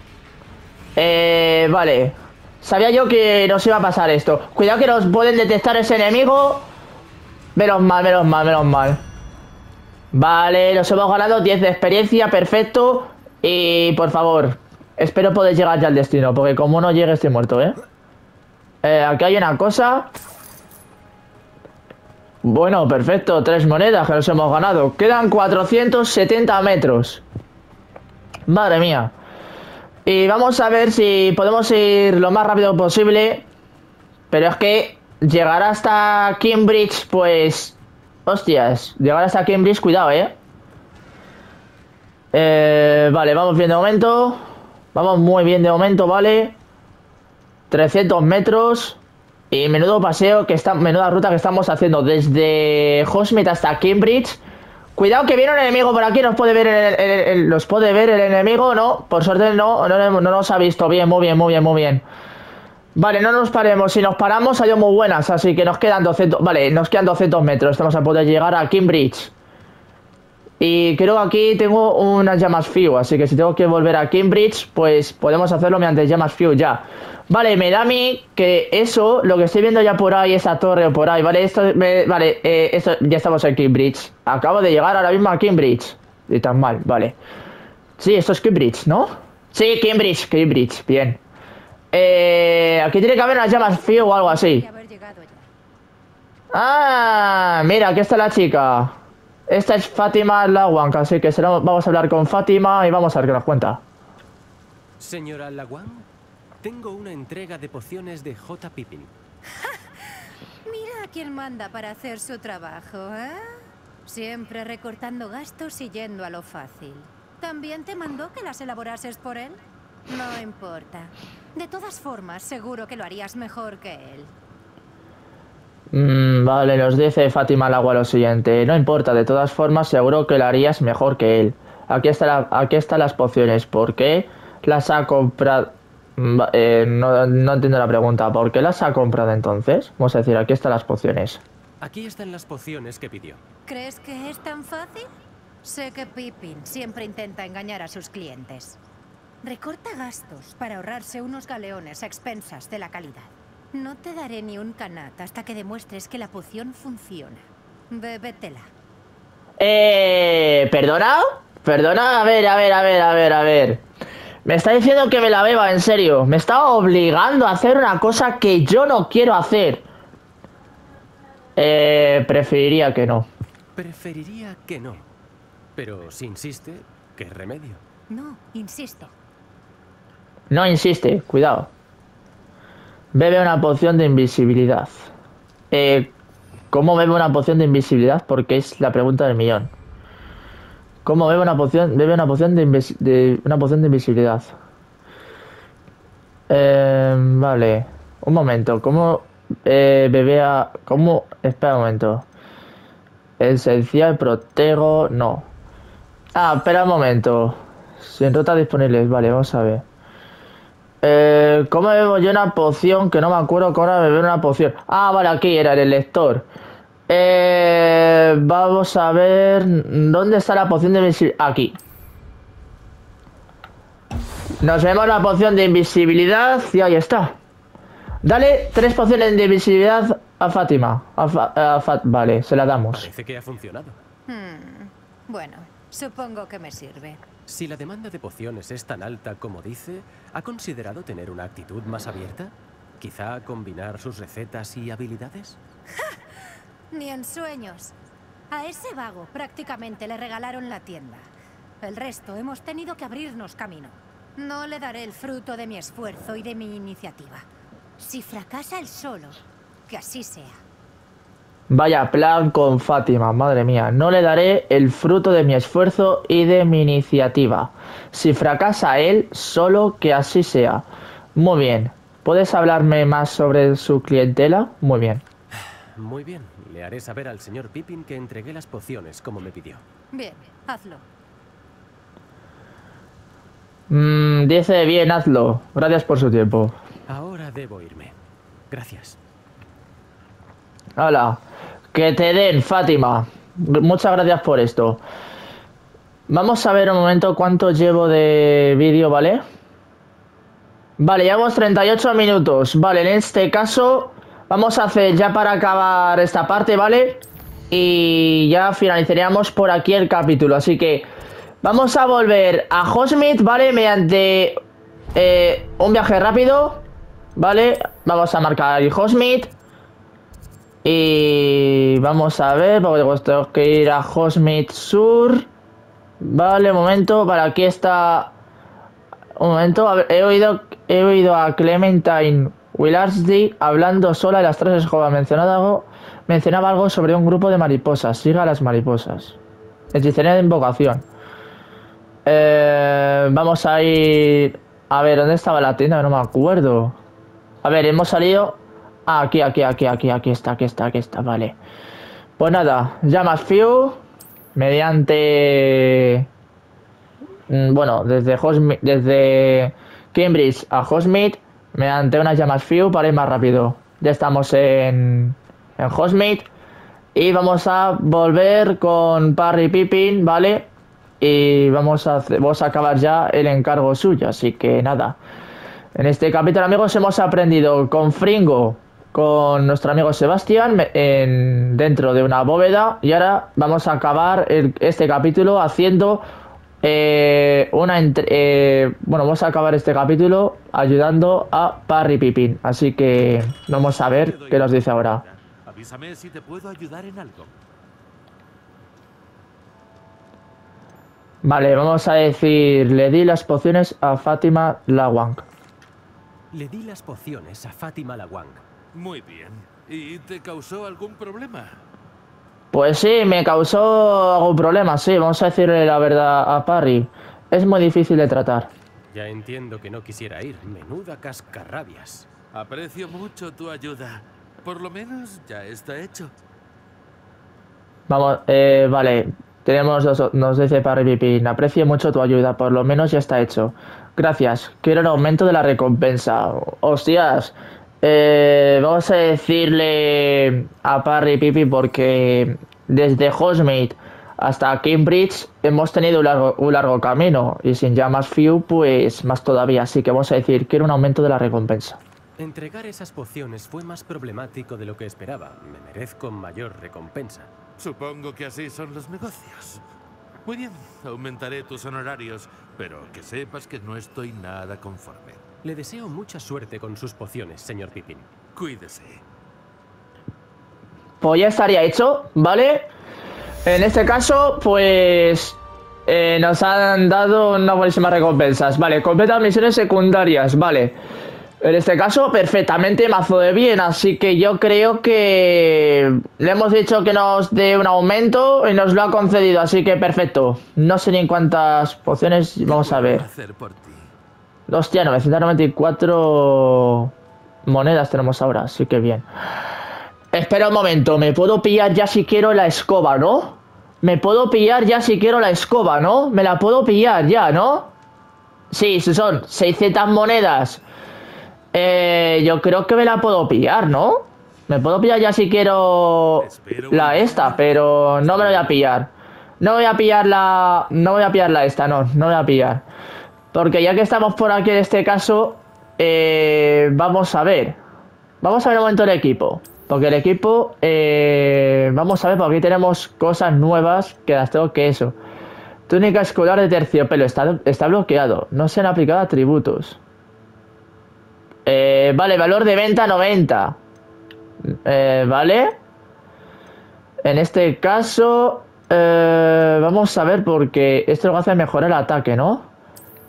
Eh, vale. Sabía yo que nos iba a pasar esto. Cuidado que nos pueden detectar ese enemigo. Menos mal, menos mal, menos mal. Vale, nos hemos ganado diez de experiencia, perfecto. Y por favor, espero poder llegar ya al destino, porque como no llegue estoy muerto, ¿eh? Eh, aquí hay una cosa. Bueno, perfecto, tres monedas que nos hemos ganado. Quedan cuatrocientos setenta metros. Madre mía. Y vamos a ver si podemos ir lo más rápido posible. Pero es que llegar hasta Cambridge, pues... Hostias, llegar hasta Cambridge, cuidado, ¿eh? Eh, vale, vamos bien de momento. Vamos muy bien de momento, vale. trescientos metros. Y menudo paseo que está, menuda ruta que estamos haciendo desde Hogsmeade hasta Cambridge. Cuidado que viene un enemigo por aquí, nos puede ver el, el, el, el, nos puede ver el enemigo, no, por suerte no, no, no nos ha visto bien, muy bien, muy bien, muy bien. Vale, no nos paremos. Si nos paramos, hay muy buenas. Así que nos quedan doscientos. Vale, nos quedan doscientos metros. Estamos a poder llegar a Cambridge. Y creo que aquí tengo unas llamas Few. Así que si tengo que volver a Cambridge, pues podemos hacerlo mediante llamas Few ya. Vale, me da a mí que eso, lo que estoy viendo ya por ahí, esa torre o por ahí. Vale, esto, me, vale, eh, esto ya estamos en Cambridge. Acabo de llegar ahora mismo a Cambridge. Y tan mal, vale. Sí, esto es Cambridge, ¿no? Sí, Cambridge, Cambridge, bien. Eh, aquí tiene que haber unas llamas Few o algo así. Ah, mira, aquí está la chica. Esta es Fátima Lawan, así que será, vamos a hablar con Fátima y vamos a ver qué nos cuenta. Señora Lawan, tengo una entrega de pociones de J. Pippin. Mira a quién manda para hacer su trabajo, ¿eh? Siempre recortando gastos y yendo a lo fácil. ¿También te mandó que las elaborases por él? No importa. De todas formas, seguro que lo harías mejor que él. Mm, vale, nos dice Fátima Lagua lo siguiente. No importa, de todas formas, seguro que lo harías mejor que él. Aquí está la, aquí están las pociones. ¿Por qué las ha comprado? Eh, no, no entiendo la pregunta. ¿Por qué las ha comprado entonces? Vamos a decir, aquí están las pociones. Aquí están las pociones que pidió. ¿Crees que es tan fácil? Sé que Pippin siempre intenta engañar a sus clientes. Recorta gastos para ahorrarse unos galeones a expensas de la calidad. No te daré ni un canat hasta que demuestres que la poción funciona. Bébetela. Eh... ¿Perdona? ¿Perdona? A ver, a ver, a ver, a ver, a ver. Me está diciendo que me la beba, en serio. Me está obligando a hacer una cosa que yo no quiero hacer. Eh... Preferiría que no. Preferiría que no. Pero si insiste, ¿qué remedio? No, insisto. No insiste, cuidado. Bebe una poción de invisibilidad. Eh, ¿Cómo bebe una poción de invisibilidad? Porque es la pregunta del millón. ¿Cómo bebe una poción? Bebe una poción de, invis de una poción de invisibilidad. Eh, vale. Un momento. ¿Cómo eh, bebe a... ¿Cómo? Espera un momento. Esencial, protego... No. Ah, espera un momento. Sin rutas disponibles. Vale, vamos a ver. Eh, ¿Cómo bebo yo una poción? Que no me acuerdo cómo era beber una poción. Ah, vale, aquí era en el lector. Eh, vamos a ver... ¿Dónde está la poción de invisibilidad? Aquí. Nos vemos la poción de invisibilidad y ahí está. Dale tres pociones de invisibilidad a Fátima. A, Fa a Fat vale, se la damos. Parece que ha funcionado. Hmm. Bueno, supongo que me sirve. Si la demanda de pociones es tan alta como dice, ¿ha considerado tener una actitud más abierta? ¿Quizá combinar sus recetas y habilidades? ¡Ja! Ni en sueños. A ese vago prácticamente le regalaron la tienda. El resto hemos tenido que abrirnos camino. No le daré el fruto de mi esfuerzo y de mi iniciativa. Si fracasa él solo, que así sea. Vaya plan con Fátima, madre mía. No le daré el fruto de mi esfuerzo y de mi iniciativa. Si fracasa él, solo que así sea. Muy bien. ¿Puedes hablarme más sobre su clientela? Muy bien. Muy bien. Le haré saber al señor Pippin que entregué las pociones como me pidió. Bien, hazlo. Mm, dice bien, hazlo. Gracias por su tiempo. Ahora debo irme. Gracias. Hola. Que te den, Fátima. Muchas gracias por esto. Vamos a ver un momento cuánto llevo de vídeo, ¿vale? Vale, llevamos treinta y ocho minutos. Vale, en este caso vamos a hacer ya para acabar esta parte, ¿vale? Y ya finalizaríamos por aquí el capítulo. Así que vamos a volver a Hogsmeade, ¿vale? Mediante eh, un viaje rápido, ¿vale? Vamos a marcar el Hogsmeade. Y vamos a ver, porque pues tengo que ir a Hogsmeade Sur. Vale, un momento, vale, aquí está. Un momento, a ver, he oído, he oído a Clementine Willardsdy hablando sola de las tres escobas. Mencionaba algo, mencionaba algo sobre un grupo de mariposas. Siga a las mariposas. Hechicería de invocación. Eh, vamos a ir. A ver, ¿dónde estaba la tienda? No me acuerdo. A ver, hemos salido. Ah, aquí, aquí, aquí, aquí, aquí está, aquí está, aquí está, vale. Pues nada, llamas Few. Mediante... Bueno, desde Hogsmeade, desde Cambridge a Hogsmeade. mediante unas llamas Few para ir más rápido. Ya estamos en, en Hogsmeade y vamos a volver con Parry y Pippin, ¿vale? Y vamos a, hacer, vamos a acabar ya el encargo suyo, así que nada. En este capítulo, amigos, hemos aprendido con Fringo, con nuestro amigo Sebastián, en, dentro de una bóveda. Y ahora vamos a acabar el, este capítulo haciendo eh, una... Eh, bueno, vamos a acabar este capítulo ayudando a Parry Pippin. Así que vamos a ver qué nos dice ahora. Avísame si te puedo ayudar en algo. Vale, vamos a decir, le di las pociones a Fátima Lawang. Le di las pociones a Fátima Lawang. Muy bien. ¿Y te causó algún problema? Pues sí, me causó algún problema, sí. Vamos a decirle la verdad a Parry. Es muy difícil de tratar. Ya entiendo que no quisiera ir. Menuda cascarrabias. Aprecio mucho tu ayuda. Por lo menos ya está hecho. Vamos, eh, vale. Tenemos dos, nos dice Parry Pippin. Aprecio mucho tu ayuda, por lo menos ya está hecho. Gracias. Quiero el aumento de la recompensa. Hostias. Eh, vamos a decirle a Parry Pippin porque desde Hogsmeade hasta Cambridge hemos tenido un largo, un largo camino y sin llamas Few pues más todavía, así que vamos a decir quiero un aumento de la recompensa. Entregar esas pociones fue más problemático de lo que esperaba. Me merezco mayor recompensa. Supongo que así son los negocios. Muy bien, aumentaré tus honorarios, pero que sepas que no estoy nada conforme. Le deseo mucha suerte con sus pociones, señor Pippin. Cuídese. Pues ya estaría hecho, ¿vale? En este caso, pues... Eh, nos han dado unas buenísimas recompensas. Vale, completa misiones secundarias, vale. En este caso, perfectamente mazo de bien. Así que yo creo que... Le hemos dicho que nos dé un aumento y nos lo ha concedido, así que perfecto. No sé ni en cuántas pociones, vamos a ver. Hostia, novecientos noventa y cuatro monedas tenemos ahora, así que bien. Espera un momento, me puedo pillar ya si quiero la escoba, ¿no? Me puedo pillar ya si quiero la escoba, ¿no? Me la puedo pillar ya, ¿no? Sí, si son seiscientas monedas. Eh, yo creo que me la puedo pillar, ¿no? Me puedo pillar ya si quiero la esta, pero no me la voy a pillar. No voy a pillar la... No voy a pillar la esta, no, no voy a pillar. Porque ya que estamos por aquí en este caso, eh, vamos a ver. Vamos a ver un momento el equipo. Porque el equipo, eh, vamos a ver, porque aquí tenemos cosas nuevas que las tengo que eso. Túnica escolar de terciopelo, está, está bloqueado. No se han aplicado atributos. Eh, vale, valor de venta noventa. Eh, vale. En este caso, eh, vamos a ver porque esto lo hace mejorar el ataque, ¿no?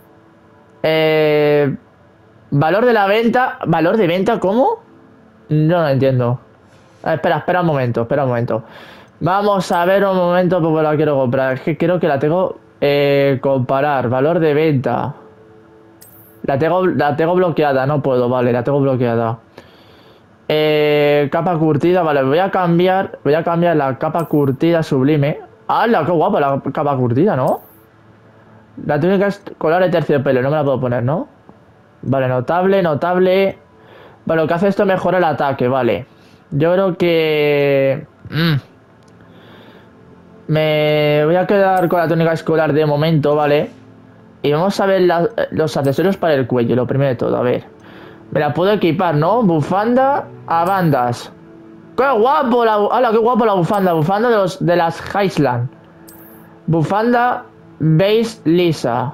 Eh, valor de la venta. ¿Valor de venta cómo? No lo entiendo. Ah, espera, espera un momento, espera un momento. Vamos a ver un momento porque la quiero comprar. Es que creo que la tengo... Eh, comparar, valor de venta. La tengo, la tengo bloqueada, no puedo, vale, la tengo bloqueada. Eh, capa curtida, vale, voy a cambiar. Voy a cambiar la capa curtida sublime. ¡Hala, qué guapa la capa curtida!, ¿no? La túnica escolar de terciopelo, no me la puedo poner, ¿no? Vale, notable, notable. Vale, lo que hace esto es mejorar el ataque, vale. Yo creo que... Mm. Me voy a quedar con la túnica escolar de momento, ¿vale? Y vamos a ver la, los accesorios para el cuello, lo primero de todo, a ver. Me la puedo equipar, ¿no? Bufanda a bandas. ¡Qué guapo! La, ¡Hala, qué guapo la bufanda! Bufanda de, los, de las Highland. Bufanda base lisa.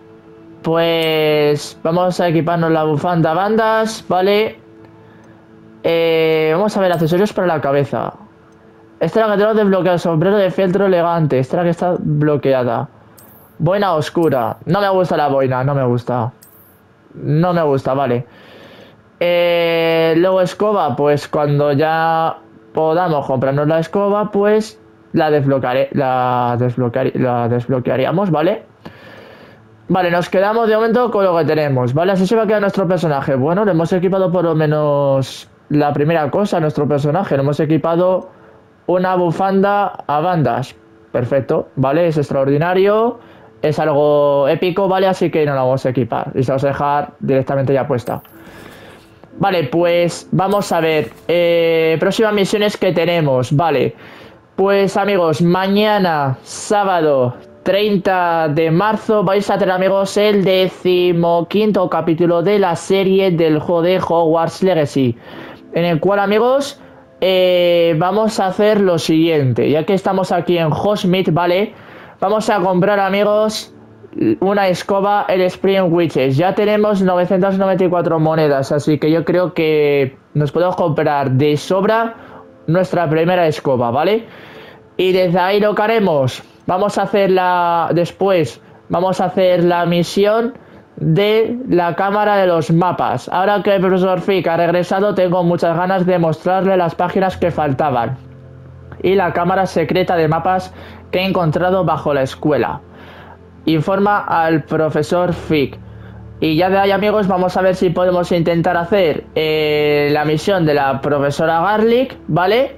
Pues vamos a equiparnos la bufanda a bandas, ¿vale? Eh, vamos a ver accesorios para la cabeza. Esta es la que tengo desbloqueada. Sombrero de fieltro elegante. Esta es la que está bloqueada. Boina oscura. No me gusta la boina, no me gusta. No me gusta, vale. Eh, luego escoba, pues cuando ya podamos comprarnos la escoba, pues la desbloquearé, la, desbloquear, la desbloquearíamos, ¿vale? Vale, nos quedamos de momento con lo que tenemos, ¿vale? Así se va a quedar nuestro personaje. Bueno, le hemos equipado por lo menos la primera cosa a nuestro personaje. Le hemos equipado una bufanda a bandas. Perfecto, ¿vale? Es extraordinario. Es algo épico, ¿vale? Así que no la vamos a equipar. Y se la vamos a dejar directamente ya puesta. Vale, pues vamos a ver. Eh, próximas misiones que tenemos. Vale. Pues amigos, mañana, sábado treinta de marzo, vais a tener, amigos, el decimoquinto capítulo de la serie del juego de Hogwarts Legacy. En el cual, amigos, eh, vamos a hacer lo siguiente. Ya que estamos aquí en Hogsmeade, ¿vale? Vamos a comprar, amigos, una escoba, el Spring Witches. Ya tenemos novecientas noventa y cuatro monedas, así que yo creo que nos podemos comprar de sobra nuestra primera escoba, ¿vale? Y desde ahí lo que haremos, vamos a hacer la... Después vamos a hacer la misión de la cámara de los mapas. Ahora que el profesor Fig ha regresado, tengo muchas ganas de mostrarle las páginas que faltaban y la cámara secreta de mapas que he encontrado bajo la escuela. Informa al profesor Fig. Y ya de ahí, amigos, vamos a ver si podemos intentar hacer eh, la misión de la profesora Garlic, ¿vale?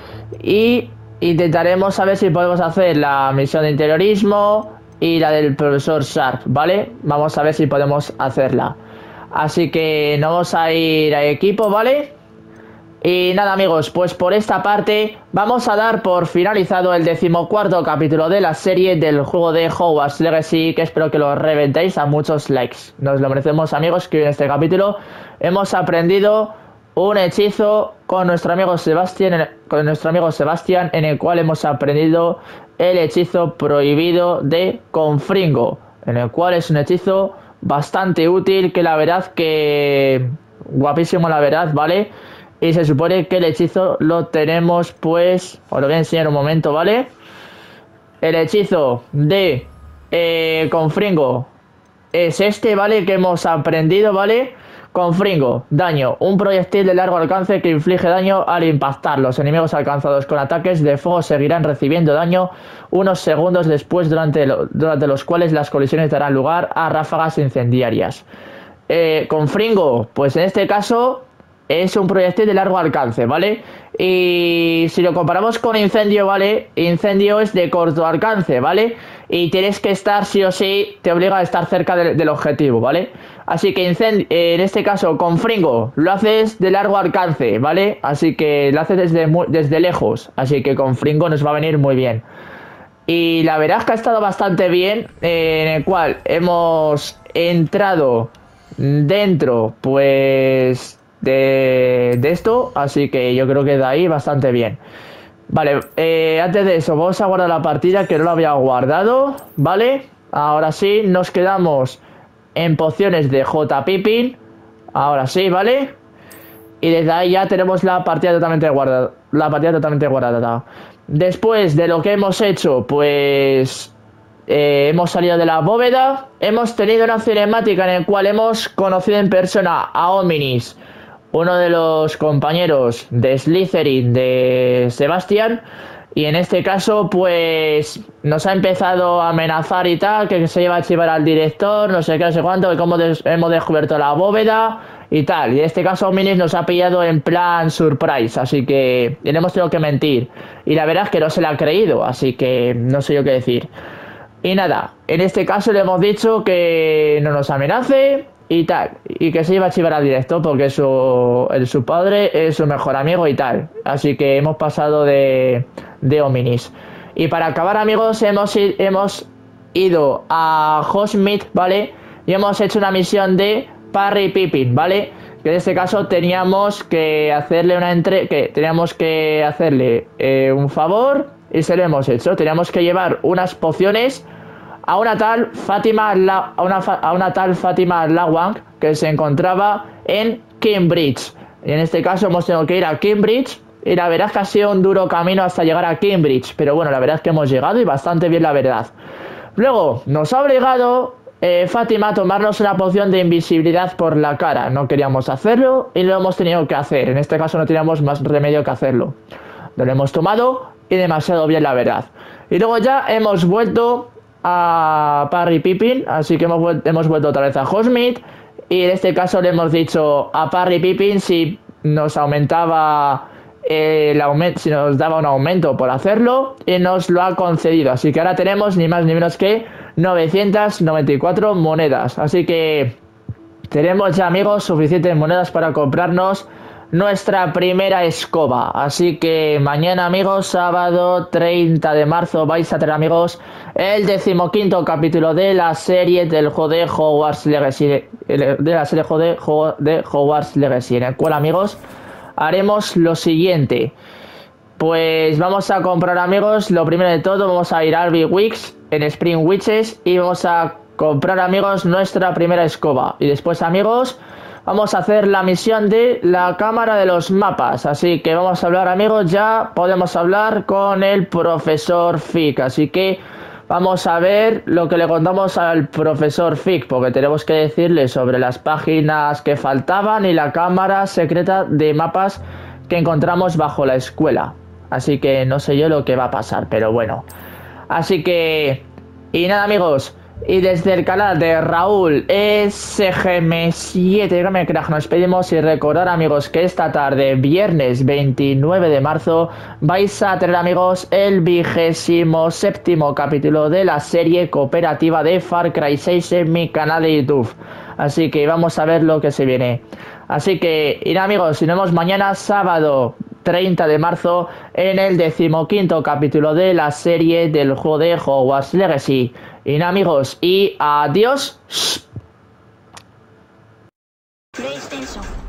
Y intentaremos a ver si podemos hacer la misión de interiorismo y la del profesor Sharp, ¿vale? Vamos a ver si podemos hacerla. Así que nos vamos a ir a equipo, ¿vale? Y nada, amigos, pues por esta parte vamos a dar por finalizado el decimocuarto capítulo de la serie del juego de Hogwarts Legacy, que espero que lo reventéis a muchos likes. Nos lo merecemos, amigos, que en este capítulo hemos aprendido un hechizo con nuestro amigo Sebastián, con nuestro amigo Sebastián, en el cual hemos aprendido el hechizo prohibido de Confringo, en el cual es un hechizo bastante útil, que la verdad que guapísimo, la verdad, ¿vale? Y se supone que el hechizo lo tenemos, pues, os lo voy a enseñar un momento, ¿vale? El hechizo de eh, Confringo es este, ¿vale? Que hemos aprendido, ¿vale? Confringo, daño, un proyectil de largo alcance que inflige daño al impactar. Los enemigos alcanzados con ataques de fuego seguirán recibiendo daño unos segundos después, durante, lo, durante los cuales las colisiones darán lugar a ráfagas incendiarias. Eh, Confringo, pues en este caso es un proyectil de largo alcance, ¿vale? Y si lo comparamos con incendio, ¿vale? Incendio es de corto alcance, ¿vale? Y tienes que estar, sí o sí, te obliga a estar cerca de, del objetivo, ¿vale? Así que incendio, en este caso, Confringo, lo haces de largo alcance, ¿vale? Así que lo haces desde, desde lejos. Así que Confringo nos va a venir muy bien. Y la verdad es que ha estado bastante bien, eh, en el cual hemos entrado dentro, pues, de, de esto. Así que yo creo que de ahí bastante bien. Vale, eh, antes de eso, vamos a guardar la partida, que no la había guardado, ¿vale? Ahora sí, nos quedamos en pociones de J. Pippin. Ahora sí, ¿vale? Y desde ahí ya tenemos la partida totalmente guardada. La partida totalmente guardada. Después de lo que hemos hecho, pues eh, hemos salido de la bóveda. Hemos tenido una cinemática en la cual hemos conocido en persona a Hominis, uno de los compañeros de Slytherin de Sebastián. Y en este caso, pues, nos ha empezado a amenazar y tal, que se lleva a chivar al director, no sé qué, no sé cuánto, que como des hemos descubierto la bóveda y tal. Y en este caso, Minis nos ha pillado en plan surprise, así que le hemos tenido que mentir. Y la verdad es que no se la ha creído, así que no sé yo qué decir. Y nada, en este caso le hemos dicho que no nos amenace y tal, y que se iba a chivar al director porque su, el, su padre es su mejor amigo y tal. Así que hemos pasado de, de Hominis. Y para acabar, amigos, hemos, hemos ido a Hogsmeade, ¿vale? Y hemos hecho una misión de Parry Pippin, ¿vale? Que en este caso teníamos que hacerle una entre que teníamos que hacerle eh, un favor, y se lo hemos hecho. Teníamos que llevar unas pociones a una tal Fátima La, a, una, a una tal Fátima Lawang, que se encontraba en Cambridge. Y en este caso hemos tenido que ir a Cambridge, y la verdad es que ha sido un duro camino hasta llegar a Cambridge, pero bueno, la verdad es que hemos llegado y bastante bien, la verdad. Luego nos ha obligado eh, Fátima a tomarnos una poción de invisibilidad por la cara. No queríamos hacerlo y lo hemos tenido que hacer. En este caso no teníamos más remedio que hacerlo. Lo hemos tomado y demasiado bien, la verdad. Y luego ya hemos vuelto a Parry Pippin, así que hemos, vuel hemos vuelto otra vez a Hogsmeade. Y en este caso le hemos dicho a Parry Pippin si nos aumentaba eh, el aumento, si nos daba un aumento por hacerlo, y nos lo ha concedido. Así que ahora tenemos ni más ni menos que novecientas noventa y cuatro monedas. Así que tenemos ya, amigos, suficientes monedas para comprarnos nuestra primera escoba. Así que mañana, amigos, sábado treinta de marzo, vais a tener, amigos, el decimoquinto capítulo de la serie del juego de Hogwarts Legacy, de la serie de juego de Hogwarts Legacy, en el cual, amigos, haremos lo siguiente. Pues vamos a comprar, amigos, lo primero de todo, vamos a ir a Albi Weeks en Spring Witches y vamos a comprar, amigos, nuestra primera escoba. Y después, amigos, vamos a hacer la misión de la cámara de los mapas. Así que vamos a hablar, amigos, ya podemos hablar con el profesor Fig. Así que vamos a ver lo que le contamos al profesor Fig, porque tenemos que decirle sobre las páginas que faltaban y la cámara secreta de mapas que encontramos bajo la escuela. Así que no sé yo lo que va a pasar, pero bueno. Así que... Y nada, amigos. Y desde el canal de Raúl S G M siete, nos despedimos y recordar, amigos, que esta tarde, viernes veintinueve de marzo, vais a tener, amigos, el vigésimo séptimo capítulo de la serie cooperativa de Far Cry seis en mi canal de YouTube. Así que vamos a ver lo que se viene. Así que, y nada, amigos, nos vemos mañana sábado treinta de marzo en el decimoquinto capítulo de la serie del juego de Hogwarts Legacy. Y nada, amigos, y adiós. PlayStation.